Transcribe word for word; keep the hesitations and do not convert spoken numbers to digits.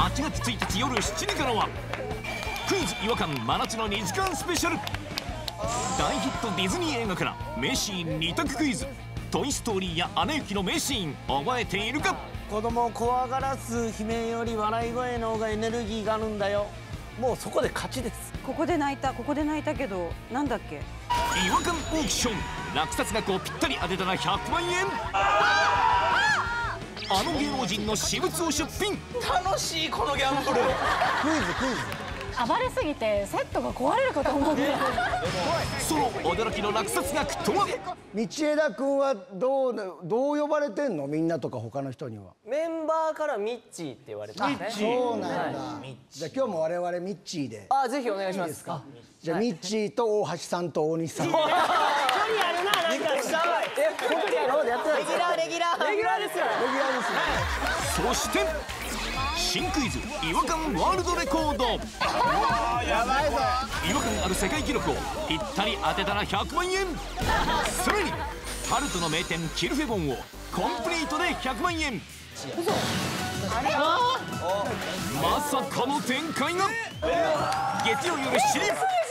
はちがつついたち夜しちじからはクイズ違和感真夏のにじかんスペシャル。大ヒットディズニー映画から名シーンに択クイズ。トイストーリーやアナ雪の名シーン覚えているか？ 子供を怖がらす悲鳴より笑い声の方がエネルギーがあるんだよ。もうそこで勝ちです。 ここで泣いたここで泣いたけどなんだっけ。 違和感オークション、落札額をぴったり当てたらひゃくまんえん。あの芸能人の私物を出品。 楽しいこのギャンブル。クイズクイズ。 暴れすぎてセットが壊れるかと思う。 その驚きの落札額とは？ 道枝君はどうどう呼ばれてんの？みんなとか他の人には。 メンバーからミッチーって言われてますね。 そうなんだ。じゃあ今日も我々ミッチーで。 あ、ぜひお願いします。 いいですか？じゃあミッチーと大橋さんと大西さん。 距離あるな、なんか。え、本当にやろうでやってた。レギュラーレギュラーレギュラーですよ。レギュラーですね。そして新クイズ違和感ワールドレコード。 やばいぞ。 違和感ある世界記録をぴったり当てたらひゃくまんえん。さらにタルトの名店キルフェボンをコンプリートでひゃくまんえん。まさかの展開が。月曜夜しちじ。